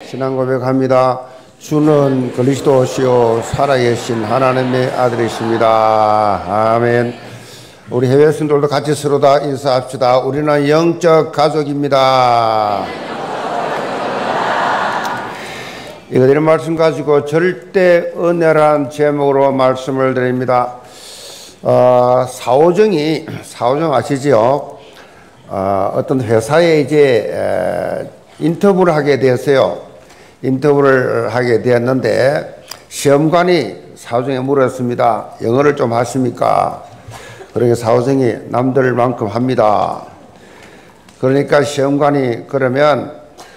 신앙 고백합니다. 주는 그리스도시요 살아계신 하나님의 아들이십니다. 아멘. 우리 해외 성도들도 같이 서로 다 인사합시다. 우리는 영적 가족입니다. 이거들의 말씀 가지고 절대 은혜란 제목으로 말씀을 드립니다. 사오정 아시죠? 어떤 회사에 이제 인터뷰를 하게 되었어요. 인터뷰를 하게 되었는데 시험관이 사오정에 물었습니다. 영어를 좀 하십니까? 그러니까 사오정이 남들만큼 합니다. 그러니까 시험관이 그러면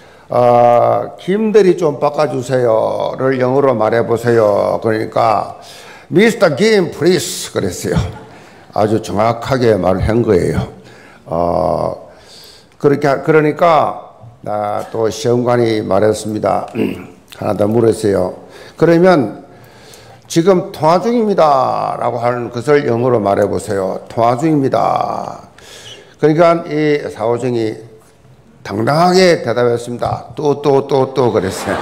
김대리 좀 바꿔주세요를 영어로 말해보세요. 그러니까 미스터 김 플리즈 그랬어요. 아주 정확하게 말을 한 거예요. 그러니까 또 시험관이 말했습니다. 하나 더 물었어요. 그러면 지금 통화 중입니다 라고 하는 것을 영어로 말해보세요. 통화 중입니다. 그러니까 이 사오정이 당당하게 대답했습니다. 또 그랬어요.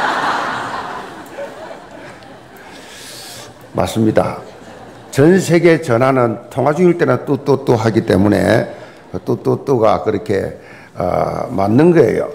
맞습니다. 전 세계 전화는 통화 중일 때는 또 하기 때문에 또가 그렇게 맞는 거예요.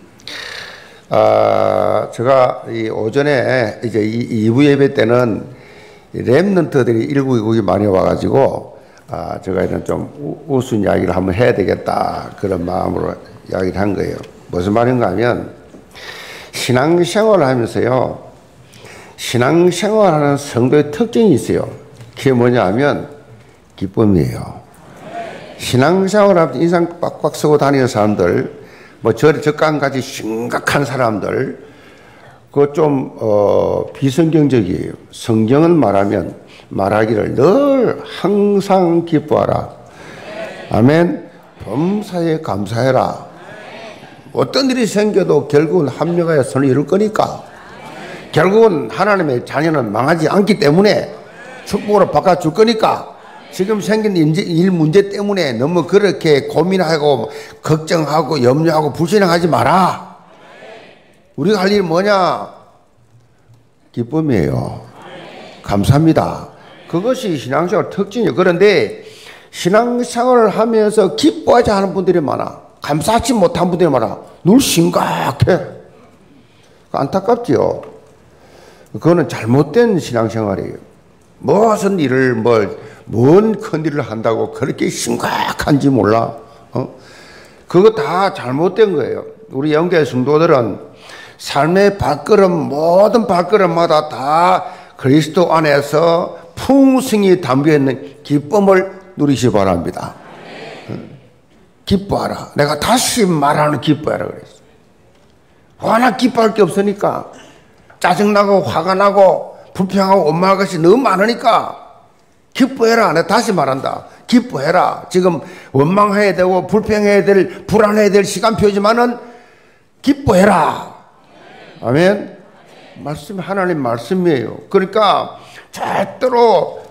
제가 이 오전에 이제 2부 예배 때는 렘넌트들이 1929이 많이 와가지고 제가 이런 좀 우스운 이야기를 한번 해야 되겠다 그런 마음으로 이야기를 한 거예요. 무슨 말인가 하면 신앙생활을 하면서요, 신앙생활하는 성도의 특징이 있어요. 그게 뭐냐 하면 기쁨이에요. 신앙생활하면서 인상 빡빡 쓰고 다니는 사람들, 뭐 저까지 심각한 사람들, 그거 좀 비성경적이에요. 성경은 말하기를 늘 항상 기뻐하라. 아멘. 범사에 감사해라. 어떤 일이 생겨도 결국은 합력하여 선을 이룰 거니까. 결국은 하나님의 자녀는 망하지 않기 때문에 축복으로 바꿔줄 거니까. 지금 생긴 일 문제 때문에 너무 그렇게 고민하고 걱정하고 염려하고 불신앙하지 마라. 우리가 할 일이 뭐냐? 기쁨이에요. 감사합니다. 그것이 신앙생활 특징이에요. 그런데 신앙생활을 하면서 기뻐하지 않은 분들이 많아. 감사하지 못한 분들이 많아. 늘 심각해. 안타깝지요. 그거는 잘못된 신앙생활이에요. 무슨 일을 뭔 큰일을 한다고 그렇게 심각한지 몰라. 그거 다 잘못된 거예요. 우리 영계 성도들은 삶의 발걸음, 모든 발걸음마다 다 그리스도 안에서 풍성히 담겨있는 기쁨을 누리시기 바랍니다. 기뻐하라. 내가 다시 말하는 기뻐하라 그랬어. 워낙 기뻐할 게 없으니까 짜증나고 화가 나고 불평하고 원망할 것이 너무 많으니까 기뻐해라. 내가 다시 말한다. 기뻐해라. 지금 원망해야 되고 불평해야 될, 불안해야 될 시간표지만은 기뻐해라. 아멘. 말씀, 하나님 말씀이에요. 그러니까 절대로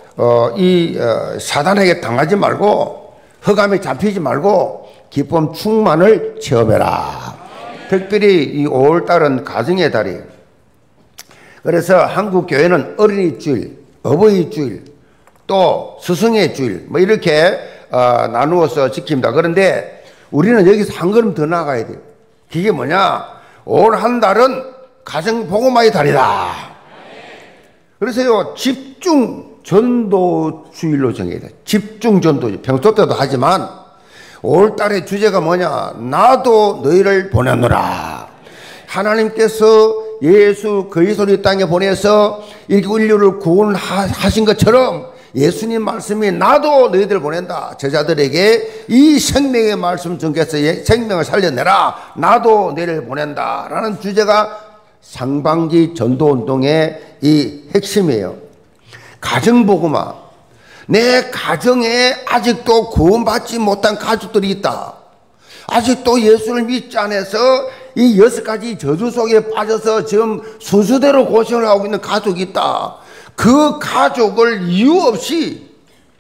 사단에게 당하지 말고 흑암에 잡히지 말고 기쁨 충만을 체험해라. 특별히 이 5월달은 가정의 달이에요. 그래서 한국 교회는 어린이 주일, 어버이 주일, 또 스승의 주일 뭐 이렇게 나누어서 지킵니다. 그런데 우리는 여기서 한 걸음 더 나가야 돼요. 그게 뭐냐? 올 한 달은 가정복음화의 달이다. 그래서요, 집중 전도 주일로 정해야 돼. 집중 전도. 평소 때도 하지만 5월 달의 주제가 뭐냐? 나도 너희를 보내노라. 하나님께서 예수 그리스도를 이 땅에 보내서 이렇게 인류를 구원하신 것처럼 예수님 말씀이 나도 너희들을 보낸다. 제자들에게 이 생명의 말씀 전개해서 생명을 살려내라. 나도 너희를 보낸다. 라는 주제가 상반기 전도운동의 이 핵심이에요. 가정복음화. 내 가정에 아직도 구원받지 못한 가족들이 있다. 아직도 예수를 믿지 않아서 이 6가지 저주 속에 빠져서 지금 순서대로 고생을 하고 있는 가족이 있다. 그 가족을 이유 없이,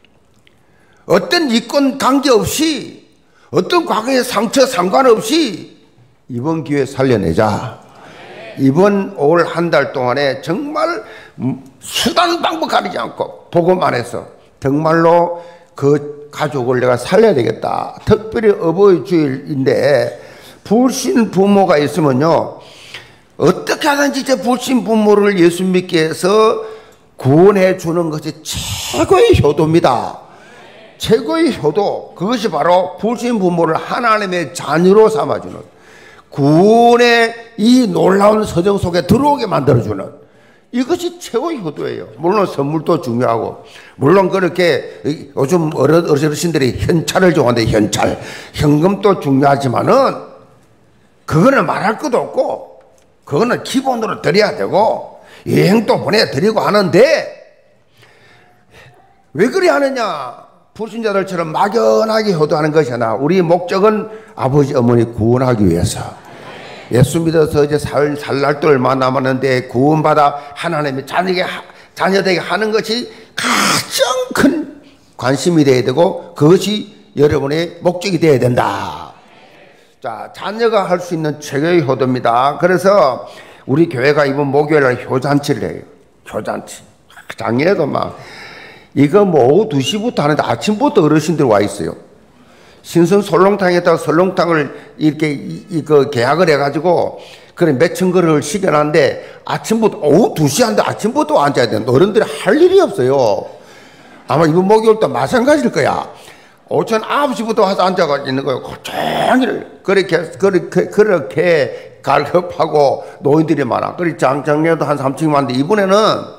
어떤 이권 관계없이, 어떤 과거의 상처 상관없이 이번 기회에 살려내자. 이번 올 한 달 동안에 정말 수단 방법 가리지 않고 복음만 해서 정말로 그 가족을 내가 살려야 되겠다. 특별히 어버이 주일인데 불신 부모가 있으면요, 어떻게 하든지 제 불신 부모를 예수 믿게 해서 구원해 주는 것이 최고의 효도입니다. 최고의 효도, 그것이 바로 불신 부모를 하나님의 자녀로 삼아주는, 구원의 이 놀라운 서정 속에 들어오게 만들어주는, 이것이 최고의 효도예요. 물론 선물도 중요하고, 물론 그렇게 요즘 어르신들이 현찰을 좋아하는데 현금도 중요하지만은 그거는 말할 것도 없고, 그거는 기본으로 드려야 되고, 여행도 보내드리고 하는데, 왜 그리 하느냐? 불신자들처럼 막연하게 효도하는 것이 아니라 우리 목적은 아버지 어머니 구원하기 위해서, 예수 믿어서 이제 살 날도 얼마 남았는데 구원받아 하나님의 자녀되게 하는 것이 가장 큰 관심이 되어야 되고, 그것이 여러분의 목적이 되어야 된다. 자, 자녀가 할 수 있는 최고의 효도입니다. 그래서 우리 교회가 이번 목요일날 효잔치를 해요. 효잔치. 작년에도 막 이거 뭐 오후 2시부터 하는데 아침부터 어르신들 와 있어요. 신선 설렁탕에다가 설렁탕을 이렇게 이거 계약을 해가지고 그래 몇천 그릇을 시켜놨는데 아침부터 오후 2시 하는데 아침부터 앉아야 되는, 어른들이 할 일이 없어요. 아마 이번 목요일도 마찬가지일 거야. 오전 9시부터 와서 앉아가 있는 거예요. 종일 그렇게 갈급하고 노인들이 많아. 그래 작년에도 한 3층 왔는데 이번에는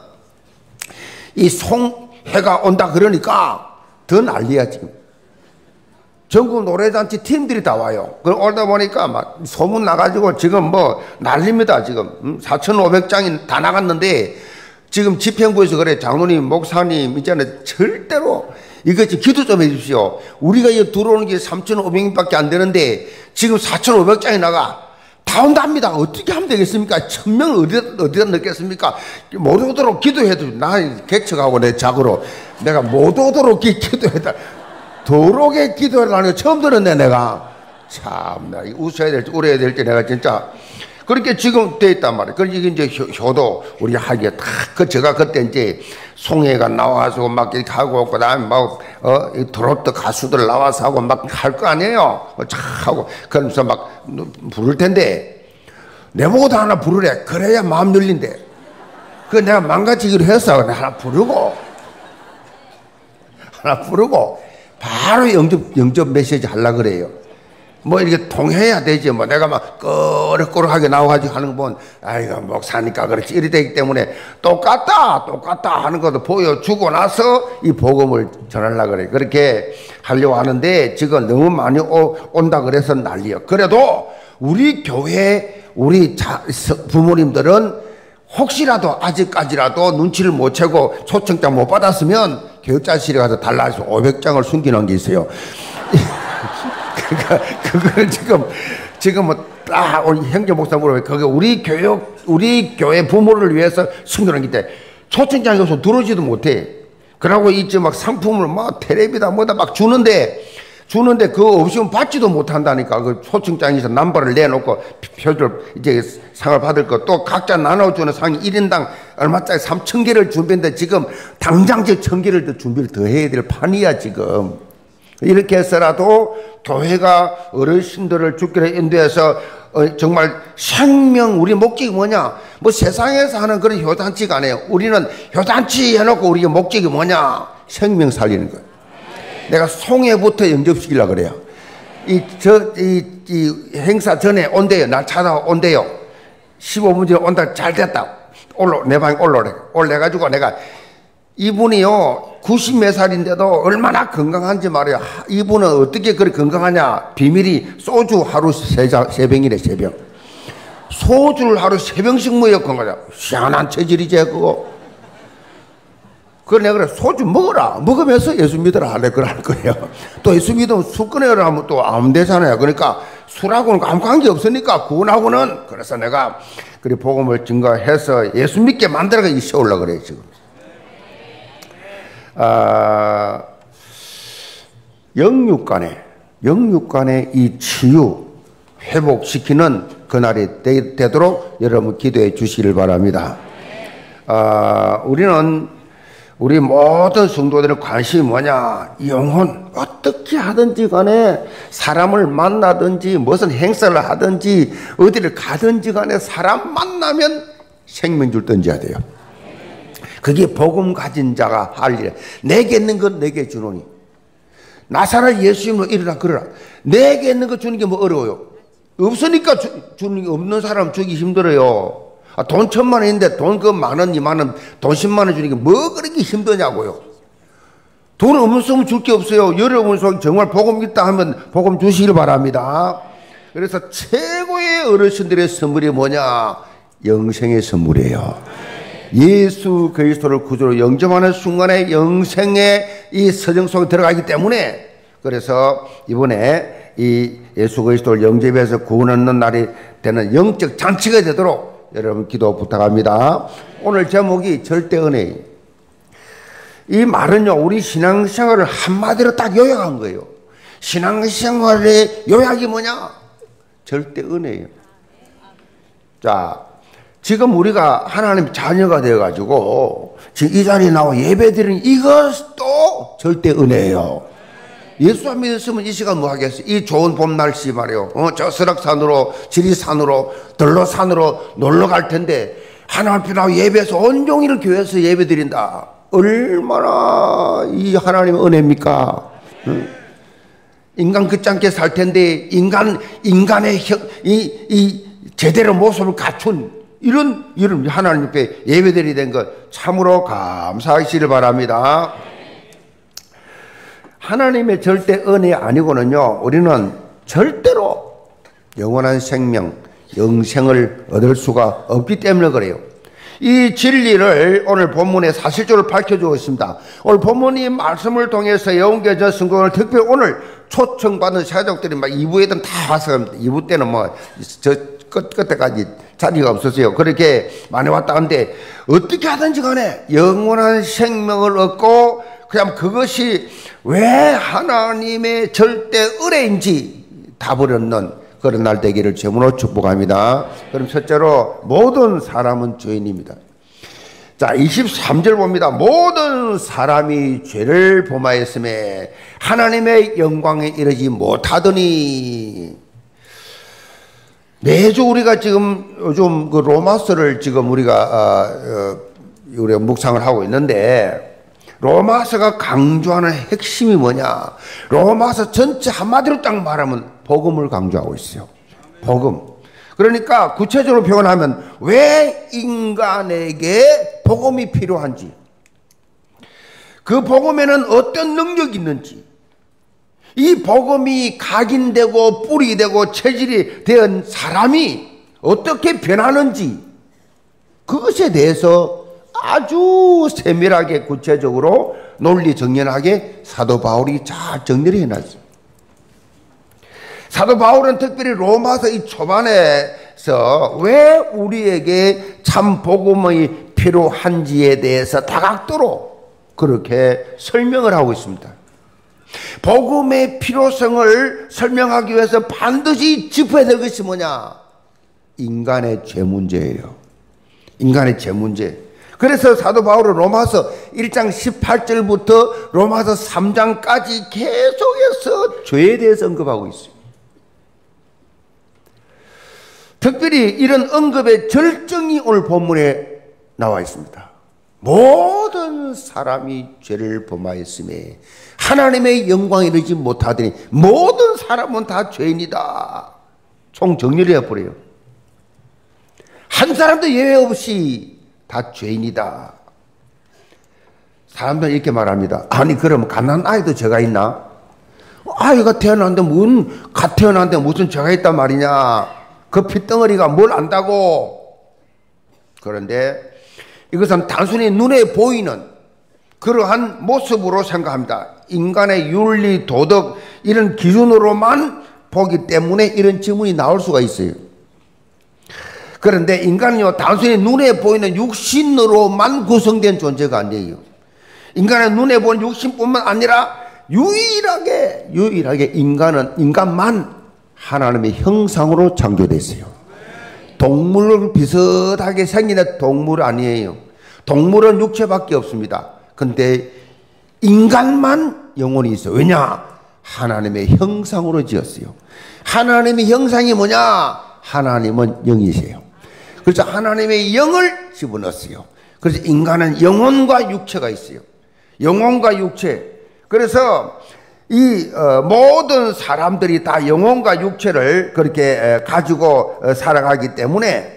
이 해가 온다 그러니까 더 난리야 지금. 전국 노래잔치 팀들이 다 와요. 오다 보니까 막 소문 나가지고 지금 뭐 난립니다. 지금 4,500장이 다 나갔는데 지금 집행부에서 그래, 장로님 목사님 있잖아요, 절대로 이것이 기도 좀 해주십시오. 우리가 여기 들어오는 게 3,500명밖에 안 되는데 지금 4,500장이 나가. 다 온답니다. 어떻게 하면 되겠습니까? 1,000명을 어디다 넣겠습니까? 못 오도록 기도해도, 나 개척하고 내 작으로 내가 못 오도록 기도해다. 도록에 기도하라는 거 처음 들었네, 내가. 참나, 웃어야 될지 울어야 될지 내가 진짜. 그렇게 지금 돼 있단 말이에요. 그래서 이게 이제 효도 우리가 하기에 제가 그때 이제 송해가 나와서 막 이렇게 하고, 그 다음에 막, 트로트 가수들 나와서 하고 막 할 거 아니에요? 참 하고. 그러면서 막 부를 텐데, 내보고도 하나 부르래. 그래야 마음 열린대. 그 내가 망가지기로 해서 하나 부르고, 바로 영접 메시지 하려고 그래요. 뭐 이렇게 통해야 되지. 뭐 내가 막 꺼럭꺼럭하게 나와가지고 하는 거 보면, 아이고 목사니까 그렇지 이래 되기 때문에 똑같다 하는 것도 보여주고 나서 이 복음을 전하려고 그래. 그렇게 하려고 하는데 지금 너무 많이 온다 그래서 난리야. 그래도 우리 교회 우리 부모님들은 혹시라도 아직까지라도 눈치를 못 채고 초청장 못 받았으면 교육자실에 가서 달라서 500장을 숨기는 게 있어요. 그러니까 그걸 지금 뭐 딱 형제 목사 물어봐요. 그게 우리 교회 부모를 위해서 숨기는 게 있대. 초청장이 없어 들어오지도 못해. 그러고 이제 막 상품을 막 텔레비다 뭐다 막 주는데 그거 없으면 받지도 못한다니까. 그 초청장에서 남발을 내놓고 표절 이제 상을 받을 거 또 각자 나눠주는 상이 1인당 얼마짜리 3,000개를 준비했는데 지금 당장 1,000개를 더 준비를 더 해야 될 판이야 지금. 이렇게 해서라도 교회가 어르신들을 죽기를 인도해서 정말 생명, 우리 목적이 뭐냐? 뭐 세상에서 하는 그런 효단치가 아니에요. 우리는 효단치 해놓고 우리의 목적이 뭐냐? 생명 살리는 거예요. 내가 송해부터 영접시키려고 그래요. 이 행사 전에 온대요. 날 찾아온대요. 15분 전에 온다. 잘 됐다. 내 방에 올라오래. 올라가지고 내가 이분이요 90몇 살인데도 얼마나 건강한지 말이야. 이분은 어떻게 그렇게 건강하냐? 비밀이 소주 하루 3병이래. 3병. 소주를 하루 3병씩 먹었건 거야. 희한한 체질이지 그거. 그래 내가 그래 소주 먹어라. 먹으면서 예수 믿어라. 그걸 할 거예요. 또 예수 믿으면 술 끊어라 하면 또 안 되잖아요. 그러니까 술하고는 아무 관계 없으니까 구원하고는. 그래서 내가 그래 복음을 증거해서 예수 믿게 만들어가 세우려고 그래 지금. 영육간의 이 치유 회복시키는 그날이 되도록 여러분 기도해 주시기를 바랍니다. 우리 모든 성도들의 관심이 뭐냐? 영혼. 어떻게 하든지 간에 사람을 만나든지 무슨 행사를 하든지 어디를 가든지 간에 사람 만나면 생명줄 던져야 돼요. 그게 복음 가진 자가 할 일. 내게 있는 건 내게 주노니. 나사렛 예수님으로 일어나 걸어라. 내게 있는 거 주는 게 뭐 어려워요? 없으니까 주는 게 없는 사람 주기 힘들어요. 돈 1,000만 원인데 돈 그 10,000원, 20,000원, 돈 10만 원 주는 게 뭐 그렇게 힘드냐고요. 돈 없으면 줄 게 없어요. 여러분 정말 복음 있다 하면 복음 주시길 바랍니다. 그래서 최고의 어르신들의 선물이 뭐냐? 영생의 선물이에요. 예수 그리스도를 구주로 영접하는 순간에 영생의 이 서정 속에 들어가기 때문에, 그래서 이번에 이 예수 그리스도를 영접해서 구원 얻는 날이 되는 영적 잔치가 되도록 여러분 기도 부탁합니다. 오늘 제목이 절대 은혜예요. 이 말은요, 우리 신앙생활을 한마디로 딱 요약한 거예요. 신앙생활의 요약이 뭐냐? 절대 은혜예요. 자, 지금 우리가 하나님 자녀가 되어가지고 지금 이 자리에 나와 예배드리는 이것도 절대 은혜예요. 예수 안 믿었으면 이 시간 뭐 하겠어요? 이 좋은 봄 날씨 말이요. 저 설악산으로, 지리산으로, 들로산으로 놀러 갈 텐데 하나님 앞에 나와 예배해서 온종일 교회에서 예배드린다. 얼마나 이 하나님의 은혜입니까? 인간 그짱게 살 텐데 인간의 이 제대로 모습을 갖춘 이런 하나님 앞에 예배드리게 된 것 참으로 감사하시길 바랍니다. 하나님의 절대 은혜 아니고는요, 우리는 절대로 영원한 생명, 영생을 얻을 수가 없기 때문에 그래요. 이 진리를 오늘 본문의 사실적으로 밝혀주고 있습니다. 오늘 본문이 말씀을 통해서 영계전 성공을 특별히 오늘 초청받은 사역들이 막 2부에든 다 와서 2부 때는 뭐 저 끝에까지 자리가 없었어요. 그렇게 많이 왔다 한데 어떻게 하든지 간에 영원한 생명을 얻고 그냥 그것이 왜 하나님의 절대 은혜인지 답을 얻는 그런 날 되기를 주님으로 축복합니다. 그럼 첫째로 모든 사람은 죄인입니다. 자, 23절 봅니다. 모든 사람이 죄를 범하였음에 하나님의 영광에 이르지 못하더니. 매주 우리가 지금 요즘 그 로마서를 지금 우리가 묵상을 하고 있는데, 로마서가 강조하는 핵심이 뭐냐? 로마서 전체 한마디로 딱 말하면 복음을 강조하고 있어요. 복음. 그러니까 구체적으로 표현하면 왜 인간에게 복음이 필요한지, 그 복음에는 어떤 능력이 있는지, 이 복음이 각인되고 뿌리 되고 체질이 된 사람이 어떻게 변하는지, 그것에 대해서 아주 세밀하게 구체적으로 논리정연하게 사도 바울이 잘 정리를 해놨어요. 사도 바울은 특별히 로마서 이 초반에서 왜 우리에게 참 복음이 필요한지에 대해서 다각도로 그렇게 설명을 하고 있습니다. 복음의 필요성을 설명하기 위해서 반드시 짚어야 될 것이 뭐냐? 인간의 죄 문제예요. 인간의 죄 문제. 그래서 사도 바울은 로마서 1장 18절부터 로마서 3장까지 계속해서 죄에 대해서 언급하고 있어요. 특별히 이런 언급의 절정이 오늘 본문에 나와 있습니다. 모든 사람이 죄를 범하였음에 하나님의 영광에 이르지 못하더니 모든 사람은 다 죄인이다. 총 정리를 해버려요. 한 사람도 예외 없이 다 죄인이다. 사람들은 이렇게 말합니다. 아니 그럼 갓난 아이도 죄가 있나? 아이가 태어났는데 갓 태어났는데 무슨 죄가 있단 말이냐? 그 핏덩어리가 뭘 안다고. 그런데 이것은 단순히 눈에 보이는 그러한 모습으로 생각합니다. 인간의 윤리, 도덕 이런 기준으로만 보기 때문에 이런 질문이 나올 수가 있어요. 그런데 인간은요, 단순히 눈에 보이는 육신으로만 구성된 존재가 아니에요. 인간은 눈에 보이는 육신뿐만 아니라 유일하게 인간만 하나님의 형상으로 창조되어 있어요. 동물 비슷하게 생긴 동물 아니에요. 동물은 육체밖에 없습니다. 근데 인간만 영혼이 있어요. 왜냐? 하나님의 형상으로 지었어요. 하나님의 형상이 뭐냐? 하나님은 영이세요. 그래서 하나님의 영을 집어넣었어요. 그래서 인간은 영혼과 육체가 있어요. 영혼과 육체. 그래서 이 모든 사람들이 다 영혼과 육체를 그렇게 가지고 살아가기 때문에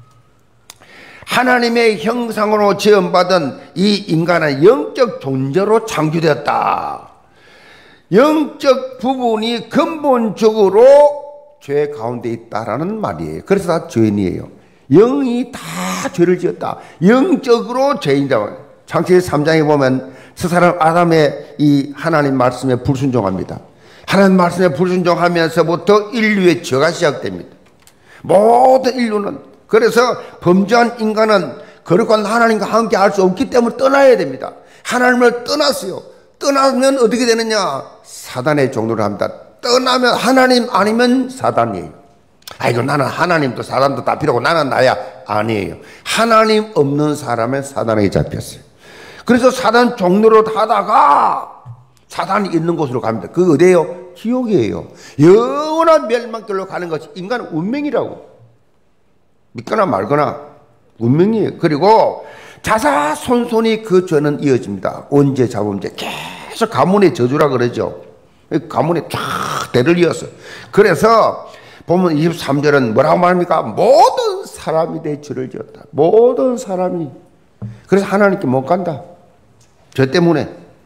하나님의 형상으로 지음받은 이 인간은 영적 존재로 창조되었다. 영적 부분이 근본적으로 죄 가운데 있다라는 말이에요. 그래서 다 죄인이에요. 영이 다 죄를 지었다. 영적으로 죄인이다. 창세기 3장에 보면 저 사람 아담의 이 하나님 말씀에 불순종합니다. 하나님 말씀에 불순종하면서부터 인류의 죄가 시작됩니다. 모든 인류는. 그래서 범죄한 인간은 거룩한 하나님과 함께 할 수 없기 때문에 떠나야 됩니다. 하나님을 떠났어요. 떠나면 어떻게 되느냐? 사단의 종로를 합니다. 떠나면 하나님 아니면 사단이에요. 아이고 나는 하나님도 사단도 다 필요하고 나는 나야. 아니에요. 하나님 없는 사람은 사단에게 잡혔어요. 그래서 사단 종로를 하다가 사단이 있는 곳으로 갑니다. 그게 어디예요? 지옥이에요. 영원한 멸망길로 가는 것이 인간의 운명이라고. 믿거나 말거나 운명이에요. 그리고 자사손손이 그 죄는 이어집니다. 언제 잡음죄 계속 가문의 저주라 그러죠. 가문에 쫙 대를 이었어요. 그래서 보면 23절은 뭐라고 말합니까? 모든 사람이 내 죄를 지었다. 모든 사람이. 그래서 하나님께 못 간다. 죄 때문에.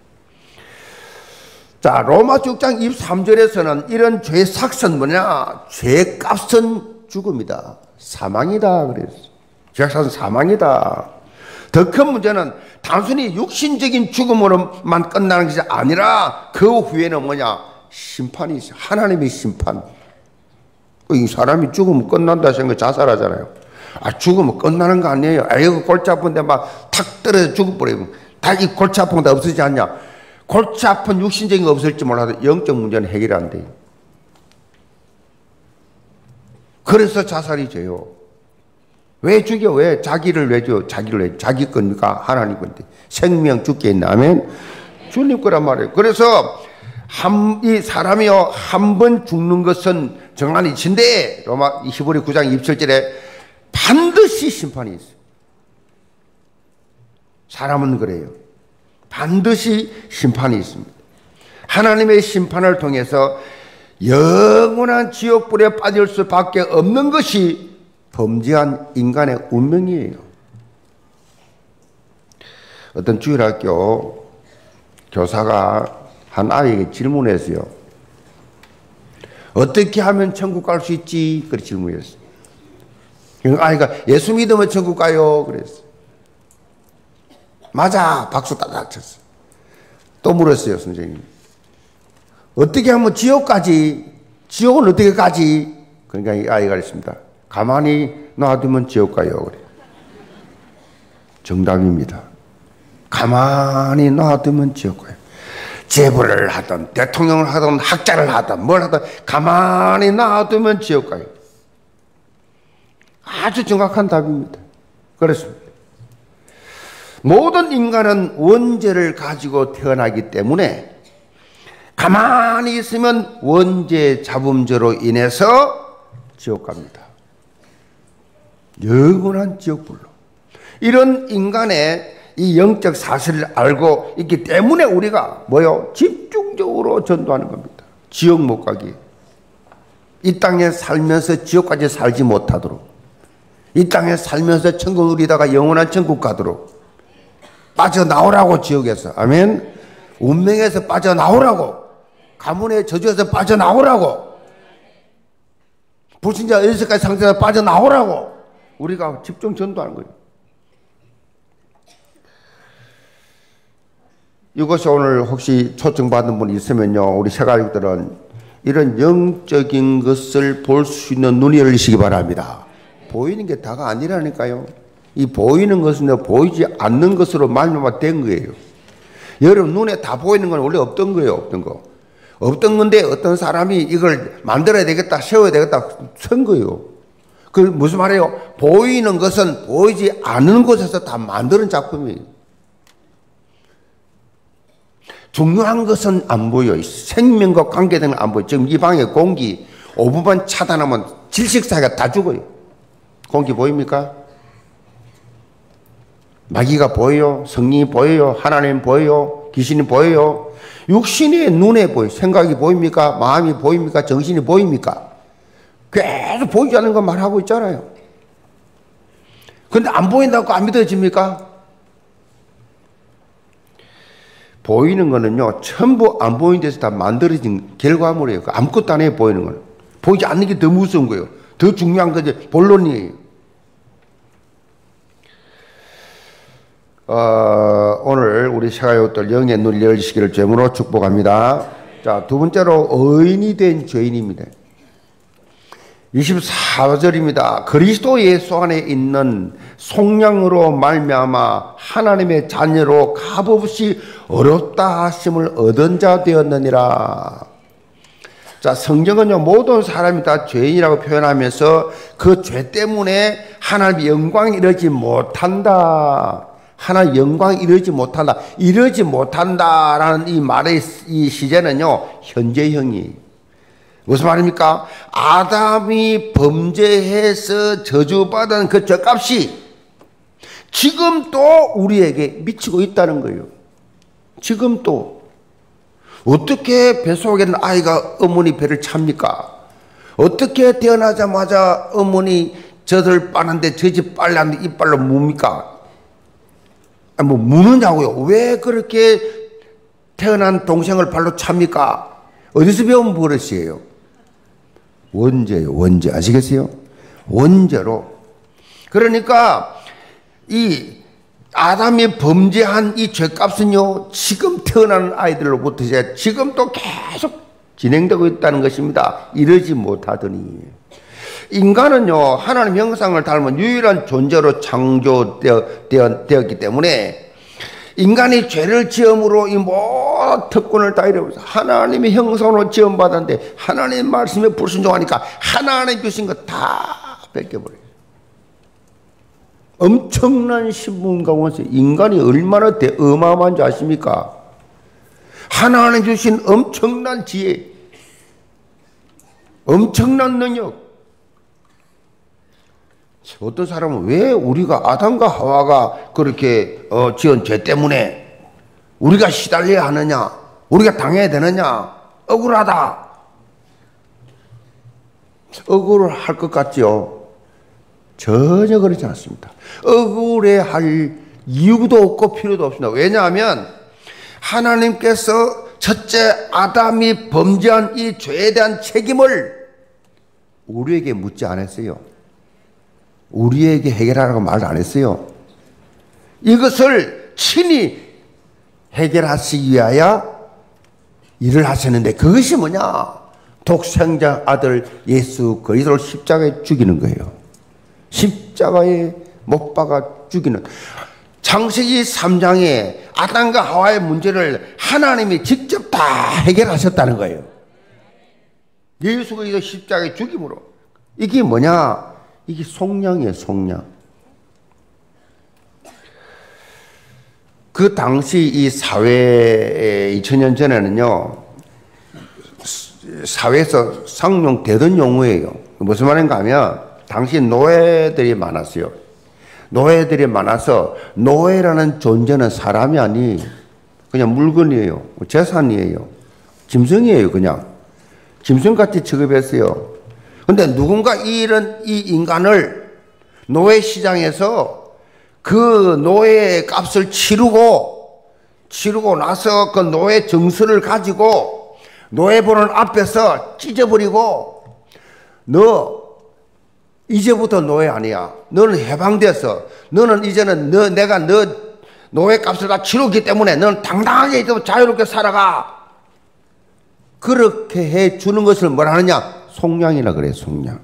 자, 로마 6장 23절에서는 이런 죄의 삭은 뭐냐? 죄의 값은 죽음이다. 사망이다. 그랬어. 죄의 삭은 사망이다. 더 큰 문제는 단순히 육신적인 죽음으로만 끝나는 것이 아니라 그 후에는 뭐냐? 심판이 있어요. 하나님의 심판. 이 사람이 죽으면 끝난다 생각 자살하잖아요. 아, 죽으면 끝나는 거 아니에요. 아이고, 골치 아픈데 막 탁 떨어져 죽어버리고. 다 이 골치 아픈 거 없어지지 않냐? 골치 아픈 육신적인 거 없을지 몰라도 영적 문제는 해결이 안 돼요. 그래서 자살이 돼요. 왜 죽여? 왜? 자기를 왜 죽여? 자기를 왜? 자기 겁니까? 하나님 건데. 생명 죽게 있나? 아멘? 주님 거란 말이에요. 그래서 이 사람이요, 한 번 죽는 것은 정한 이치인데, 로마 히브리 9장 27절에 반드시 심판이 있어요. 사람은 그래요. 반드시 심판이 있습니다. 하나님의 심판을 통해서 영원한 지옥불에 빠질 수밖에 없는 것이 범죄한 인간의 운명이에요. 어떤 주일학교 교사가 한 아이에게 질문했어요. 어떻게 하면 천국 갈 수 있지? 그렇게 질문했어요. 아이가 예수 믿으면 천국 가요. 그랬어요. 맞아. 박수 따닥 쳤어요. 또 물었어요, 선생님. 어떻게 하면 지옥까지? 지옥은 어떻게 가지? 그러니까 이 아이가 그랬습니다. 가만히 놔두면 지옥 가요. 그래. 정답입니다. 가만히 놔두면 지옥 가요. 재벌을 하든 대통령을 하든 학자를 하든 뭘 하든 가만히 놔두면 지옥 가요. 아주 정확한 답입니다. 그렇습니다. 모든 인간은 원죄를 가지고 태어나기 때문에 가만히 있으면 원죄 잡음죄로 인해서 지옥 갑니다. 영원한 지옥불로. 이런 인간의 이 영적 사실을 알고 있기 때문에 우리가 뭐요? 집중적으로 전도하는 겁니다. 지옥 못 가기. 이 땅에 살면서 지옥까지 살지 못하도록. 이 땅에 살면서 천국 누리다가 영원한 천국 가도록. 빠져나오라고 지옥에서. 아멘. 운명에서 빠져나오라고. 가문의 저주에서 빠져나오라고. 불신자 의식까지 상태에서 빠져나오라고. 우리가 집중 전도하는 거예요. 이것이 오늘 혹시 초청받은 분 있으면요, 우리 새가족들은 이런 영적인 것을 볼 수 있는 눈이 열리시기 바랍니다. 보이는 게 다가 아니라니까요. 이 보이는 것은 보이지 않는 것으로 말미암아 된 거예요. 여러분 눈에 다 보이는 건 원래 없던 거예요. 없던 거. 없던 건데 어떤 사람이 이걸 만들어야 되겠다, 세워야 되겠다 선 거예요. 그 무슨 말이에요? 보이는 것은 보이지 않는 곳에서 다 만드는 작품이에요. 중요한 것은 안 보여요. 생명과 관계되는 안 보여요. 지금 이 방에 공기 5분만 차단하면 질식사가 다 죽어요. 공기 보입니까? 마귀가 보여요? 성령이 보여요? 하나님 보여요? 귀신이 보여요? 육신의 눈에 보여요. 생각이 보입니까? 마음이 보입니까? 정신이 보입니까? 계속 보이지 않는 거 말하고 있잖아요. 근데 안 보인다고 안 믿어집니까? 보이는 거는요, 전부 안 보이는 데서 다 만들어진 결과물이에요. 아무것도 안 해요, 보이는 거는. 보이지 않는 게 더 무서운 거예요. 더 중요한 건 이제 본론이에요. 오늘 우리 새가족들 영의 눈을 열시기를 죄물로 축복합니다. 자, 두 번째로 의인이 된 죄인입니다. 24절입니다. 그리스도 예수 안에 있는 속량으로 말미암아 하나님의 자녀로 값없이 어렵다 하심을 얻은 자 되었느니라. 자, 성경은요, 모든 사람이 다 죄인이라고 표현하면서 그 죄 때문에 하나님의 영광에 이르지 못한다. 하나님 영광에 이르지 못한다. 이르지 못한다라는 이 말의 이 시제는요, 현재형이에요. 무슨 말입니까? 아담이 범죄해서 저주받은 그 죄값이 지금 또 우리에게 미치고 있다는 거예요. 지금 또. 어떻게 뱃속에 있는 아이가 어머니 배를 찹니까? 어떻게 태어나자마자 어머니 젖을 빠는데 젖이 빨랐는데 이빨로 뭡니까? 뭐 무느냐고요? 왜 그렇게 태어난 동생을 발로 찹니까? 어디서 배운 버릇이에요? 원죄요, 원죄. 아시겠어요? 원죄로. 그러니까 이 아담이 범죄한 이 죄값은요, 지금 태어나는 아이들로부터 이제 지금도 계속 진행되고 있다는 것입니다. 이러지 못하더니. 인간은요, 하나님 형상을 닮은 유일한 존재로 창조되었기 때문에 인간이 죄를 지음으로 이 모든 특권을 다 잃어버려서 하나님의 형상으로 지음받았는데 하나님 말씀에 불순종하니까 하나님 주신 거 다 뺏겨버려요. 엄청난 신분 가운데 인간이 얼마나 어마어마한 줄 아십니까? 하나님 주신 엄청난 지혜, 엄청난 능력. 어떤 사람은 왜 우리가 아담과 하와가 그렇게 지은 죄 때문에 우리가 시달려야 하느냐, 우리가 당해야 되느냐, 억울하다. 억울할 것 같지요? 전혀 그렇지 않습니다. 억울해할 이유도 없고 필요도 없습니다. 왜냐하면 하나님께서 첫째 아담이 범죄한 이 죄에 대한 책임을 우리에게 묻지 않았어요. 우리에게 해결하라고 말 안 했어요. 이것을 친히 해결하시기 위하여 일을 하셨는데 그것이 뭐냐? 독생자 아들 예수 그리스도를 십자가에 죽이는 거예요. 십자가에 못 박아 죽이는. 창세기 3장에 아담과 하와의 문제를 하나님이 직접 다 해결하셨다는 거예요. 예수 그리스도 십자가에 죽임으로. 이게 뭐냐? 이게 속량이에요, 속량. 그 당시 이 사회 2000년 전에는요, 사회에서 상용되던 용어예요. 무슨 말인가 하면 당시 노예들이 많았어요. 노예들이 많아서 노예라는 존재는 사람이 아니 그냥 물건이에요. 재산이에요. 짐승이에요. 그냥 짐승같이 취급했어요. 근데 누군가 이 인간을 노예 시장에서 그 노예의 값을 치르고 나서 그 노예 정서를 가지고 노예 보는 앞에서 찢어버리고 너 이제부터 노예 아니야. 너는 해방돼서 너는 이제는 내가 너 노예 값을 다 치르기 때문에 너는 당당하게 자유롭게 살아가. 그렇게 해 주는 것을 뭐라 하느냐? 속량이라 그래, 속량.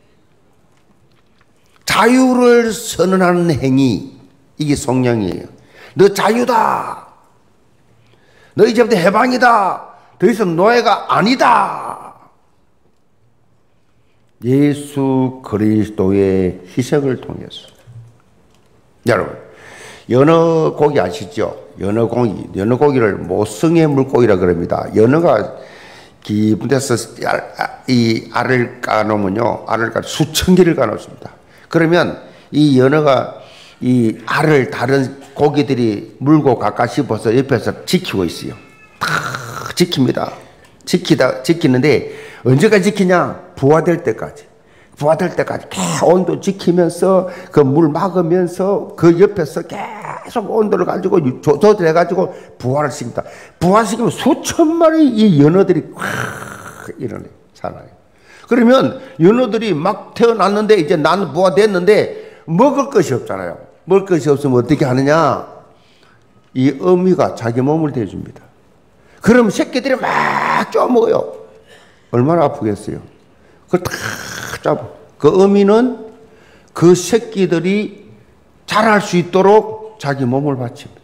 자유를 선언하는 행위, 이게 속량이에요. 너 자유다. 너 이제부터 해방이다. 더 이상 노예가 아니다. 예수 그리스도의 희생을 통해서. 여러분, 연어 고기 아시죠? 연어 고기를 모성의 물고기라 그럽니다. 연어가 깊은 데서 이 알을 까놓으면요, 수천 개를 까놓습니다. 그러면 이 연어가 이 알을 다른 고기들이 물고 가까 싶어서 옆에서 지키고 있어요. 다 지킵니다. 지키는데 언제까지 지키냐? 부화될 때까지 온도 지키면서 그 물 막으면서 그 옆에서 계속 온도를 가지고 조절해가지고 부화를 시킵니다. 부화시키면 수천 마리 이 연어들이 확 일어나요. 살아요. 그러면 연어들이 막 태어났는데 이제 난 부화됐는데 먹을 것이 없잖아요. 먹을 것이 없으면 어떻게 하느냐? 이 어미가 자기 몸을 대줍니다. 그럼 새끼들이 막 쪼먹어요. 얼마나 아프겠어요. 그걸 다 잡아. 그 어미는 그 새끼들이 자랄 수 있도록 자기 몸을 바칩니다.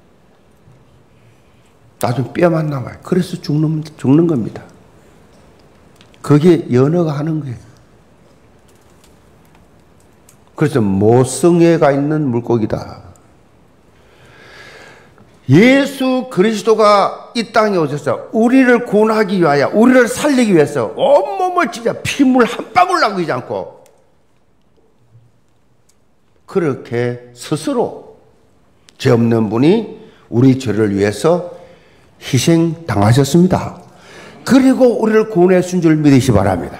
나중에 뼈만 남아요. 그래서 죽는 겁니다. 그게 연어가 하는 거예요. 그래서 모성애가 있는 물고기다. 예수 그리스도가 이 땅에 오셔서 우리를 구원하기 위하여, 우리를 살리기 위해서 온몸을 진짜 피물 한 방울 남기지 않고 그렇게 스스로 죄 없는 분이 우리 죄를 위해서 희생당하셨습니다. 그리고 우리를 구원해 준 줄 믿으시 바랍니다.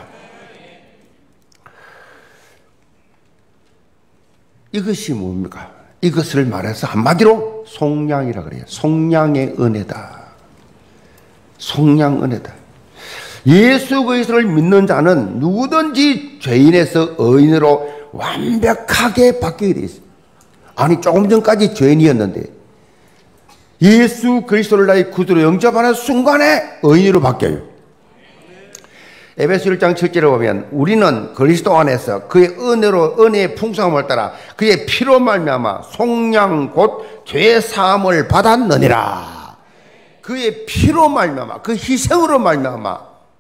이것이 뭡니까? 이것을 말해서 한마디로 속량이라 그래요. 속량의 은혜다. 속량 은혜다. 예수 그리스도를 믿는 자는 누구든지 죄인에서 의인으로 완벽하게 바뀌게 되어 있어요. 아니, 조금 전까지 죄인이었는데 예수 그리스도를 나의 구주로 영접하는 순간에 의인으로 바뀌어요. 에베소 1장 7절에 보면 우리는 그리스도 안에서 그의 은혜로, 은혜의 풍성함을 따라 그의 피로 말미암아 속량 곧 죄 사함을 받았느니라. 그의 피로 말미암아, 그 희생으로 말미암아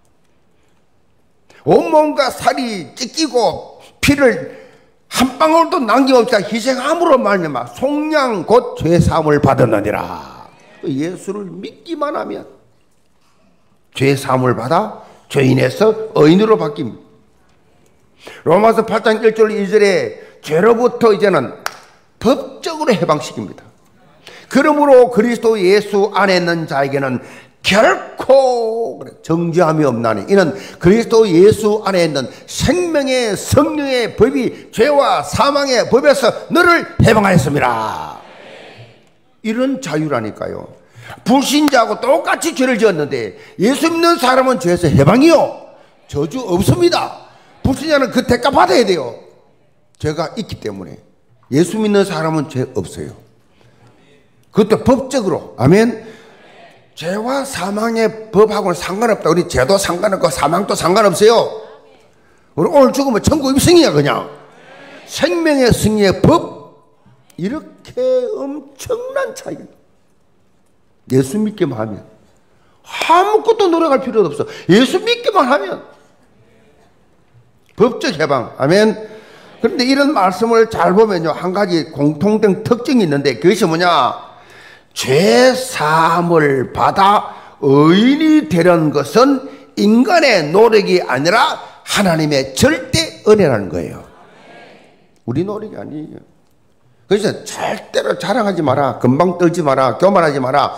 온몸과 살이 찢기고 피를 한 방울도 남김없이 희생함으로 말미암아 속량 곧 죄 사함을 받았느니라. 예수를 믿기만 하면 죄 사함을 받아 죄인에서 의인으로 바뀝니다. 로마서 8장 1절 2절에 죄로부터 이제는 법적으로 해방시킵니다. 그러므로 그리스도 예수 안에 있는 자에게는 결코 정죄함이 없나니 이는 그리스도 예수 안에 있는 생명의 성령의 법이 죄와 사망의 법에서 너를 해방하였습니다. 이런 자유라니까요. 불신자하고 똑같이 죄를 지었는데 예수 믿는 사람은 죄에서 해방이요, 저주 없습니다. 불신자는 그 대가 받아야 돼요. 죄가 있기 때문에. 예수 믿는 사람은 죄 없어요. 그것도 법적으로. 아멘. 죄와 사망의 법하고는 상관없다. 우리 죄도 상관없고 사망도 상관없어요. 우리 오늘 죽으면 천국 입성이야. 그냥 생명의 승리의 법. 이렇게 엄청난 차이가. 예수 믿기만 하면 아무것도 노력할 필요도 없어. 예수 믿기만 하면 법적 해방. 아멘. 그런데 이런 말씀을 잘 보면요, 한 가지 공통된 특징이 있는데 그것이 뭐냐? 죄 사함을 받아 의인이 되려는 것은 인간의 노력이 아니라 하나님의 절대 은혜라는 거예요. 우리 노력이 아니에요. 그래서 절대로 자랑하지 마라, 금방 떨지 마라, 교만하지 마라.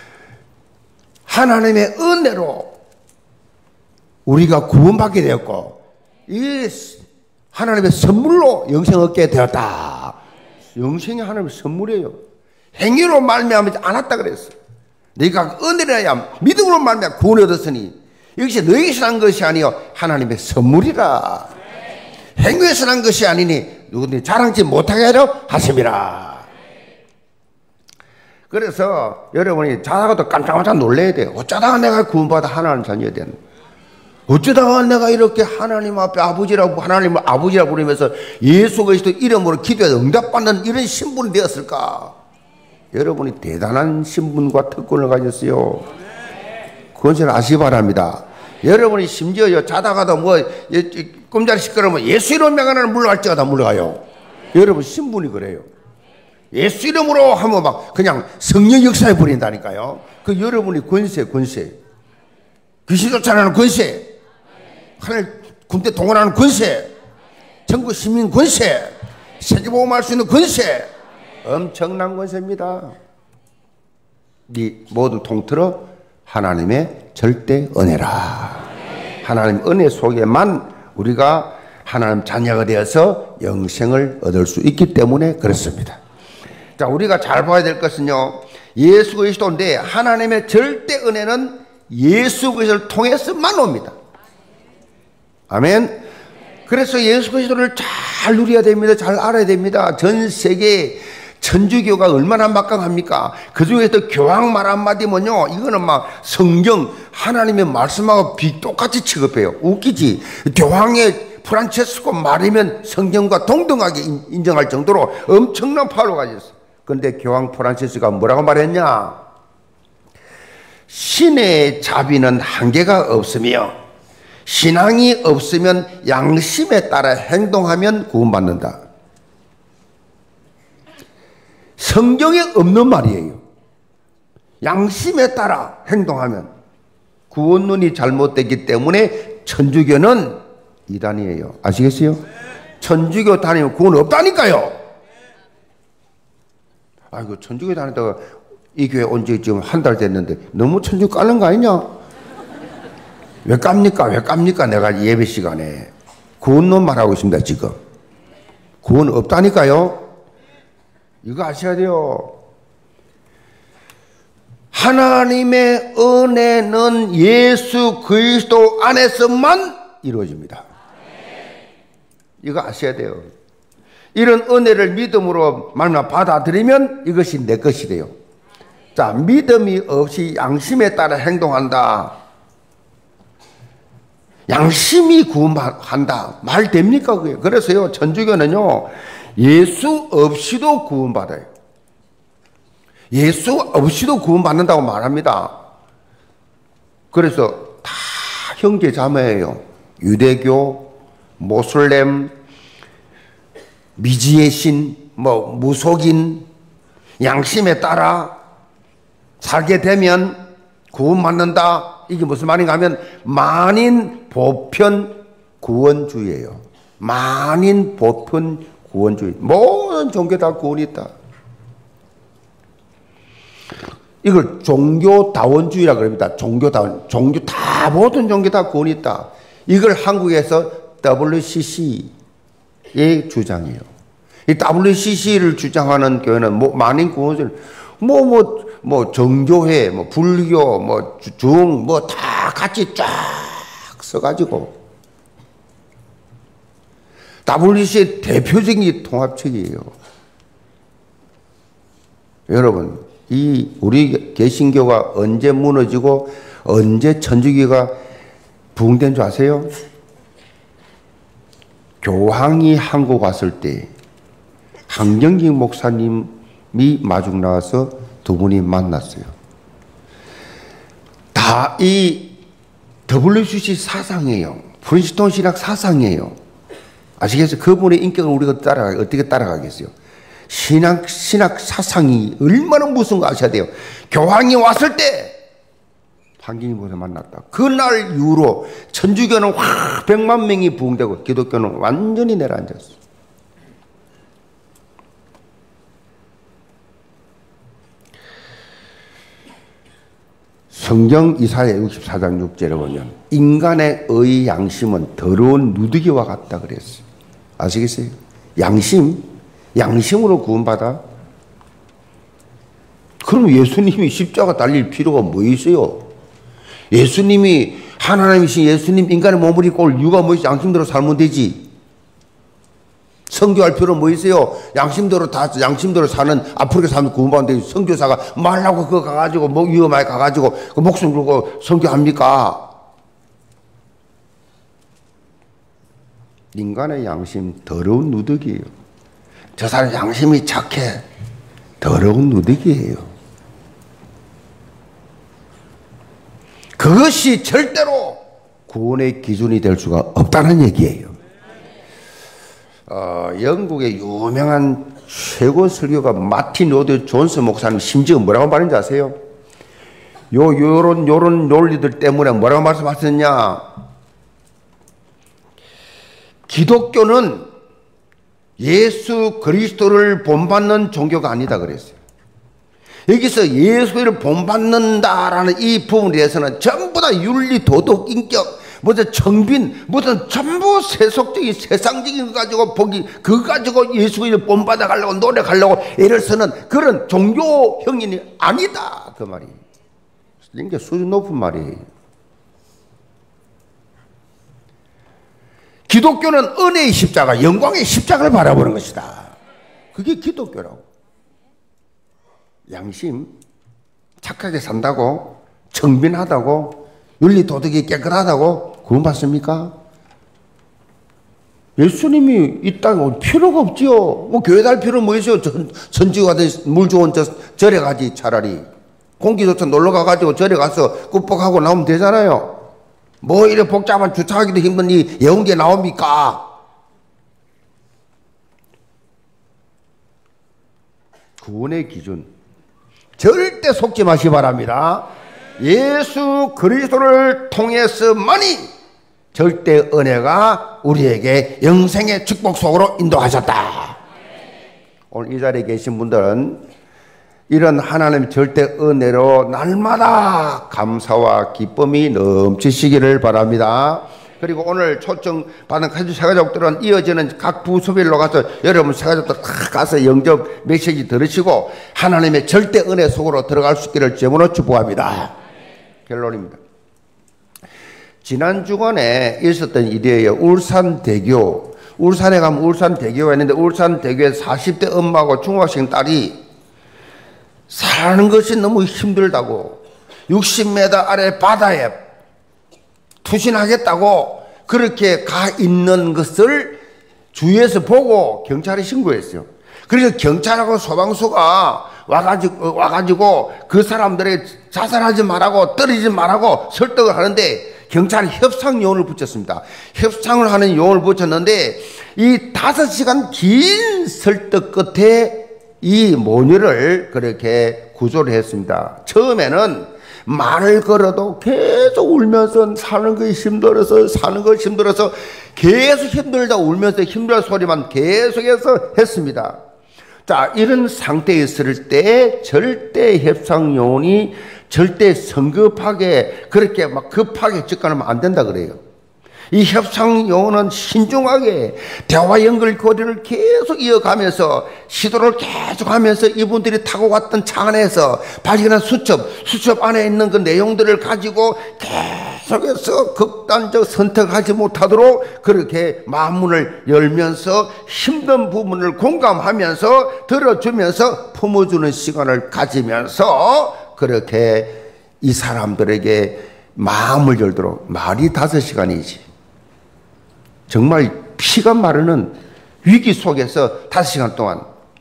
하나님의 은혜로 우리가 구원받게 되었고 이 하나님의 선물로 영생 얻게 되었다. 영생이 하나님의 선물이에요. 행위로 말미암지 않았다 그랬어. 네가 은혜라야 믿음으로 말미암아 구원을 얻었으니 이것이 너에게서 난 것이 아니요 하나님의 선물이라. 행위에서 난 것이 아니니 누구든지 자랑치 못하게 하려 하심이라. 그래서 여러분이 자다가도 깜짝깜짝 놀라야 돼요. 어쩌다가 내가 구원받아 하나님 자녀야 되는, 어쩌다가 내가 이렇게 하나님 앞에 아버지라고, 하나님을 아버지라고 부르면서 예수 그리스도 이름으로 기도해서 응답받는 이런 신분이 되었을까? 여러분이 대단한 신분과 특권을 가졌어요. 그건 잘 아시기 바랍니다. 여러분이 심지어 자다가도 꿈자리 시끄러우면 예수 이름 명하는 물러갈지가 다 물러가요. 여러분 신분이 그래요. 예수 이름으로 하면 막 그냥 성령 역사해 버린다니까요. 그 여러분이 권세 귀신 쫓아내는 권세, 하늘 군대 동원하는 권세, 전국 시민 권세, 세계보험할 수 있는 권세, 엄청난 권세입니다. 이 모든 통틀어 하나님의 절대 은혜라. 하나님 은혜 속에만 우리가 하나님 자녀가 되어서 영생을 얻을 수 있기 때문에 그렇습니다. 자, 우리가 잘 봐야 될 것은요, 예수 그리스도인데 하나님의 절대 은혜는 예수 그리스도를 통해서만 옵니다. 아멘. 그래서 예수 그리스도를 잘 누려야 됩니다. 잘 알아야 됩니다. 전 세계 천주교가 얼마나 막강합니까? 그 중에서 교황 말 한마디면요, 이거는 막 성경 하나님의 말씀하고 똑같이 취급해요. 웃기지? 교황의 프란체스코 말이면 성경과 동등하게 인정할 정도로 엄청난 파워가 있어요. 그런데 교황 프란체스코가 뭐라고 말했냐? 신의 자비는 한계가 없으며 신앙이 없으면 양심에 따라 행동하면 구원받는다. 성경에 없는 말이에요. 양심에 따라 행동하면 구원론이 잘못됐기 때문에 천주교는 이단이에요. 아시겠어요? 천주교 다니면 구원 없다니까요. 아이고, 천주교 다니다가 이 교회 온 지 지금 한 달 됐는데 너무 천주교 까는 거 아니냐? 왜 깝니까? 왜 깝니까? 내가 예배 시간에 구원론 말하고 있습니다. 지금 구원 없다니까요. 이거 아셔야 돼요. 하나님의 은혜는 예수 그리스도 안에서만 이루어집니다. 이거 아셔야 돼요. 이런 은혜를 믿음으로 말미암아 받아들이면 이것이 내 것이 돼요. 자, 믿음이 없이 양심에 따라 행동한다. 양심이 구원한다. 말 됩니까? 그게? 그래서요, 천주교는요, 예수 없이도 구원받아요. 예수 없이도 구원받는다고 말합니다. 그래서 다 형제 자매예요. 유대교, 모슬렘, 미지의 신, 무속인, 양심에 따라 살게 되면 구원받는다. 이게 무슨 말인가 하면 만인 보편 구원주의예요. 만인 보편 구원주의. 모든 종교 다 구원이 있다. 이걸 종교다원주의라 그럽니다. 종교다원. 모든 종교 다 구원이 있다. 이걸 한국에서 WCC의 주장이에요. 이 WCC를 주장하는 교회는 만인 구원주의, 정교회, 불교, 다 같이 쫙 써가지고. WCC의 대표적인 통합책이에요. 여러분, 우리 개신교가 언제 무너지고 언제 천주교가 부흥된 줄 아세요? 교황이 한국 왔을 때 한경직 목사님이 마중 나와서 두 분이 만났어요. 다 이 WCC 사상이에요. 프린스턴 신학 사상이에요. 아시겠어요? 그분의 인격을 우리가 어떻게 따라가겠어요? 신학 사상이 얼마나 무서운 거 아셔야 돼요. 교황이 왔을 때 한경직 목사 만났다. 그날 이후로 천주교는 확 100만 명이 부흥되고 기독교는 완전히 내려앉았어요. 성경 이사야 64장 6절에 보면 인간의 의 양심은 더러운 누더기와 같다 그랬어요. 아시겠어요? 양심으로 구원받아? 그럼 예수님이 십자가 달릴 필요가 뭐 있어요? 예수님이 하나님이신 예수님 인간의 몸을 입고 올 이유가 뭐지? 양심대로 살면 되지. 선교할 필요 뭐 있어요? 양심대로 사는 아프리카 사람 구원받는데 선교사가 말라고 그거 가가지고 위험하게 가가지고 그 목숨 걸고 선교합니까? 인간의 양심 더러운 누더기예요. 저 사람 양심이 착해. 더러운 누더기예요. 그것이 절대로 구원의 기준이 될 수가 없다는 얘기예요. 영국의 유명한 최고 설교가 마틴 로드 존스 목사님 심지어 뭐라고 말했는지 아세요? 요런 논리들 때문에 뭐라고 말씀하셨냐? 기독교는 예수 그리스도를 본받는 종교가 아니다 그랬어요. 여기서 예수를 본받는다라는 이 부분에 대해서는 전부 다 윤리, 도덕, 인격, 무슨 정빈, 무슨 전부 세속적인 세상적인 거 가지고 그거 가지고 예수를 본받아 가려고 노력하려고 애를 쓰는 그런 종교 형인이 아니다 그 말이. 굉장히 수준 높은 말이에요. 기독교는 은혜의 십자가, 영광의 십자가를 바라보는 것이다. 그게 기독교라고. 양심, 착하게 산다고, 정빈하다고, 윤리 도덕이 깨끗하다고 그건 맞습니까? 예수님이 이 땅에 올 필요가 없지요. 뭐 교회 갈 필요 뭐 있어요? 전지가 된 물 좋은 절에 가지 차라리. 공기조차 놀러 가가지고 절에 가서 꾹뻑하고 나오면 되잖아요. 뭐 이래 복잡한 주차하기도 힘든 이 예언계 나옵니까? 구원의 기준 절대 속지 마시기 바랍니다. 예수 그리스도를 통해서만이 절대 은혜가 우리에게 영생의 축복 속으로 인도하셨다. 오늘 이 자리에 계신 분들은 이런 하나님의 절대 은혜로 날마다 감사와 기쁨이 넘치시기를 바랍니다. 그리고 오늘 초청 받은 새가족들은 이어지는 각 부서별로 가서 여러분 새가족들 다 가서 영접 메시지 들으시고 하나님의 절대 은혜 속으로 들어갈 수 있기를 제물로 축복합니다. 결론입니다. 지난 주간에 있었던 일이에요. 울산대교. 울산에 가면 울산대교가 있는데 울산대교에 40대 엄마하고 중학생 딸이 사는 것이 너무 힘들다고 60m 아래 바다에 투신하겠다고 그렇게 가 있는 것을 주위에서 보고 경찰에 신고했어요. 그래서 경찰하고 소방서가 와가지고 그 사람들에게 자살하지 말라고 떨어지지 말라고 설득을 하는데 경찰이 협상 요원을 붙였습니다. 협상을 하는 요원을 붙였는데 이 5시간 긴 설득 끝에 이 모녀를 그렇게 구조를 했습니다. 처음에는 말을 걸어도 계속 울면서 사는 것이 힘들어서 계속 힘들다 울면서 힘들어 소리만 계속해서 했습니다. 자, 이런 상태에 있을 때 절대 협상 요원이 절대 성급하게 그렇게 막 급하게 접근하면 안 된다 그래요. 이 협상 요원은 신중하게 대화 연결고리를 계속 이어가면서 시도를 계속하면서 이분들이 타고 갔던 차 안에서 발견한 수첩 안에 있는 그 내용들을 가지고 계속해서 극단적 선택하지 못하도록 그렇게 마음문을 열면서 힘든 부분을 공감하면서 들어주면서 품어주는 시간을 가지면서 그렇게 이 사람들에게 마음을 열도록 말이 5시간이지. 정말 피가 마르는 위기 속에서 5시간 동안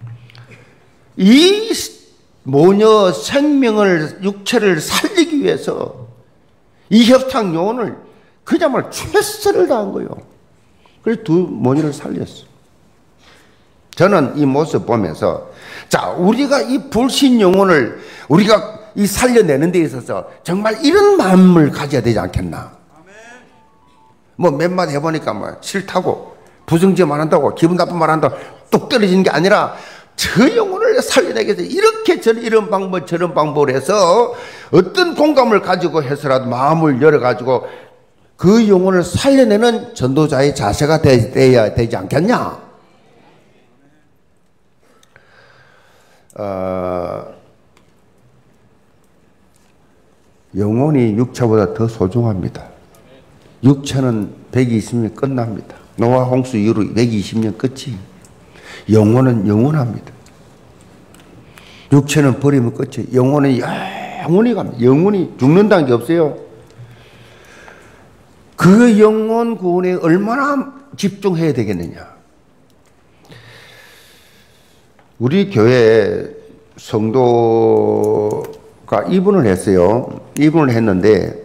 이 모녀 생명을 육체를 살리기 위해서 이 협상 요원을 그야말로 최선을 다한 거예요. 그래서 2 모녀를 살렸어요. 저는 이 모습 보면서 자, 우리가 이 불신 영혼을 우리가 이 살려내는 데 있어서 정말 이런 마음을 가져야 되지 않겠나. 뭐 몇 마디 해보니까 뭐 싫다고 부정지 말한다고 기분 나쁜 말한다고 뚝 떨어지는 게 아니라 저 영혼을 살려내기 위해서 이렇게 이런 방법 저런 방법을 해서 어떤 공감을 가지고 해서라도 마음을 열어가지고 그 영혼을 살려내는 전도자의 자세가 되어야 되지 않겠냐. 영혼이 육체보다 더 소중합니다. 육체는 120년 끝납니다. 노아 홍수 이후로 120년 끝이. 영혼은 영원합니다. 육체는 버리면 끝이에요. 영혼은 영원히 갑니다. 영혼이 죽는다는 게 없어요. 그 영혼 구원에 얼마나 집중해야 되겠느냐. 우리 교회 성도가 입원을 했어요. 입원을 했는데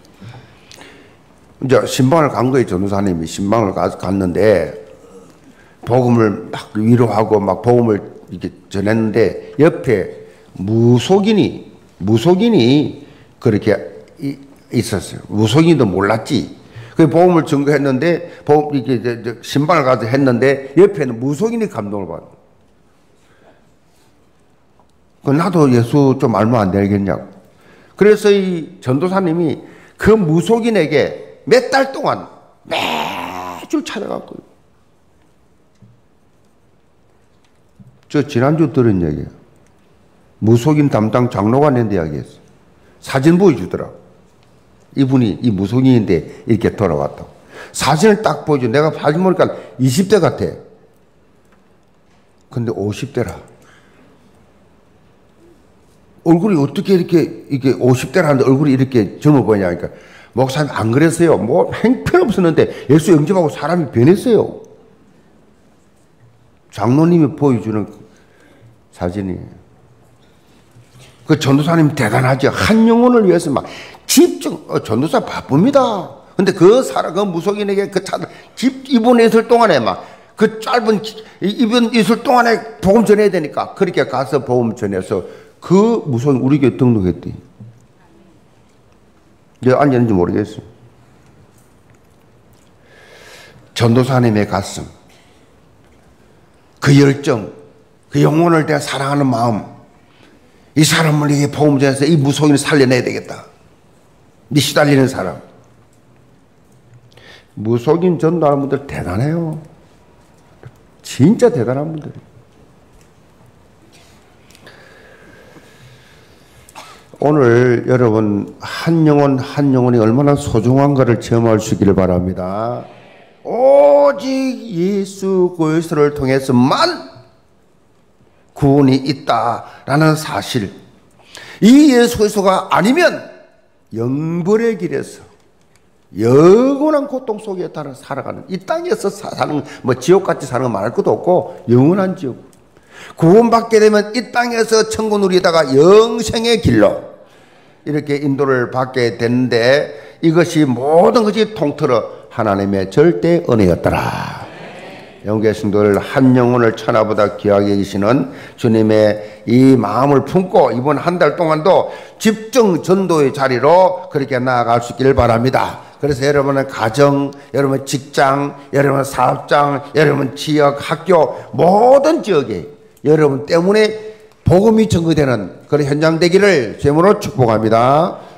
이제 신방을 간 거예요. 전도사님이 신방을 갔는데 복음을 막 위로하고 막 복음을 이렇게 전했는데 옆에 무속인이 그렇게 있었어요. 무속인도 몰랐지. 그 복음을 증거했는데 복음 이게 신방을 가서 했는데 옆에는 무속인이 감동을 받아. 그 나도 예수 좀 알면 안 되겠냐고. 그래서 이 전도사님이 그 무속인에게 몇 달 동안 매주 찾아갔고요. 저 지난주 들은 얘기예요. 무속인 담당 장로관한테 이야기했어요. 사진 보여주더라. 이분이 이 무속인인데 이렇게 돌아왔다고. 사진을 딱 보여줘. 내가 사진 보니까 20대 같아. 근데 50대라. 얼굴이 어떻게 이게 50대라는데 얼굴이 이렇게 젊어 보이냐. 그러니까 목사님 안 그랬어요. 뭐 형편없었는데 예수 영접하고 사람이 변했어요. 장로님이 보여주는 사진이에요. 그 전도사님 대단하죠. 한 영혼을 위해서 막 집중, 전도사 바쁩니다. 근데 그 무속인에게 그 차들, 이번 있을 동안에 막 그 짧은 이번 있을 동안에 복음 전해야 되니까 그렇게 가서 복음 전해서 그 무속인 우리 교회 등록했대. 왜 앉았는지 모르겠어요. 전도사님의 가슴, 그 열정, 그 영혼을 대해 사랑하는 마음, 이 사람을 이게 복음 전해서 이 무속인을 살려내야 되겠다. 이 시달리는 사람. 무속인 전도하는 분들 대단해요. 진짜 대단한 분들이에요. 오늘 여러분 한 영혼이 얼마나 소중한가를 체험할 수 있기를 바랍니다. 오직 예수 그리스도를 통해서만 구원이 있다라는 사실. 이 예수 그리스도가 아니면 영벌의 길에서 영원한 고통 속에 따라 살아가는, 이 땅에서 사는 뭐 지옥같이 사는 거 말할 것도 없고 영원한 지옥. 구원받게 되면 이 땅에서 천국 누리다가 영생의 길로 이렇게 인도를 받게 되는데 이것이 모든 것이 통틀어 하나님의 절대 은혜였더라. 영계 성도들, 한 영혼을 천하보다 귀하게 여기시는 주님의 이 마음을 품고 이번 한 달 동안도 집중 전도의 자리로 그렇게 나아갈 수 있기를 바랍니다. 그래서 여러분의 가정, 여러분의 직장, 여러분의 사업장, 여러분 지역, 학교, 모든 지역에 여러분 때문에 복음이 전거되는 그런 현장 되기를 주님으로 축복합니다.